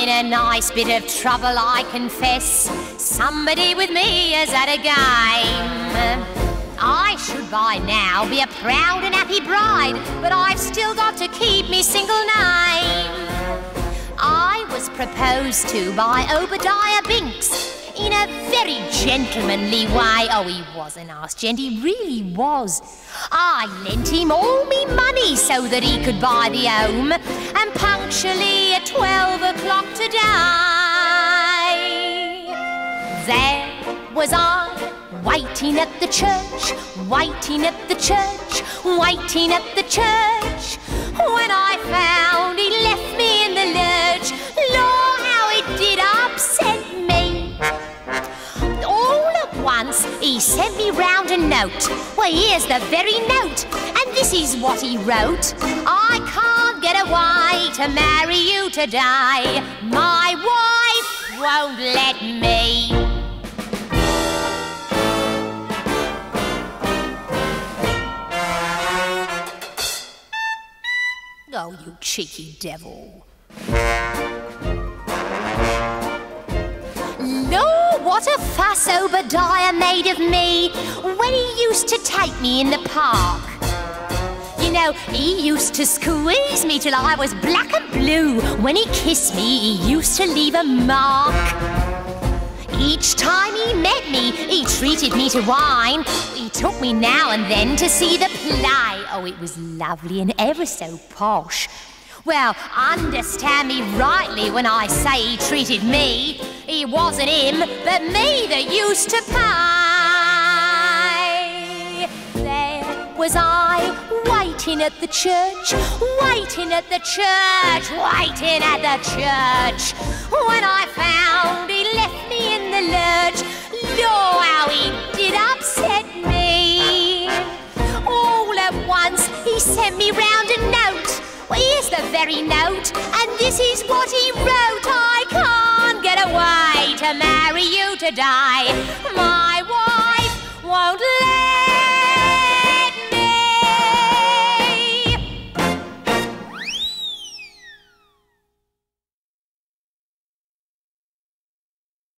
in a nice bit of trouble, I confess. Somebody with me is at a game. I should by now be a proud and happy bride, but I've still got to keep me single name. I was proposed to by Obadiah Binks in a very gentlemanly way. Oh, he was a nice gent, he really was. I lent him all me money so that he could buy the home, and punctually at 12 o'clock today, there was I, waiting at the church, waiting at the church, waiting at the church, when I found he left me in the lurch. Lord, how it did upset me. All at once he sent me round a note. Well, here's the very note, and this is what he wrote. I can't get away to marry you today. My wife won't let me. Oh, you cheeky devil. Lord, what a fuss Obadiah made of me when he used to take me in the park. You know, he used to squeeze me till I was black and blue. When he kissed me, he used to leave a mark. Each time he met me, he treated me to wine. He took me now and then to see the play. Oh, it was lovely and ever so posh. Well, understand me rightly when I say he treated me. It wasn't him, but me that used to pay. There was I, waiting at the church, waiting at the church, waiting at the church, when I found he left me in the lurch. Lord, how he did upset me. All at once he sent me round a note. Well, here's the very note, and this is what he wrote. I can't get away to marry you today. My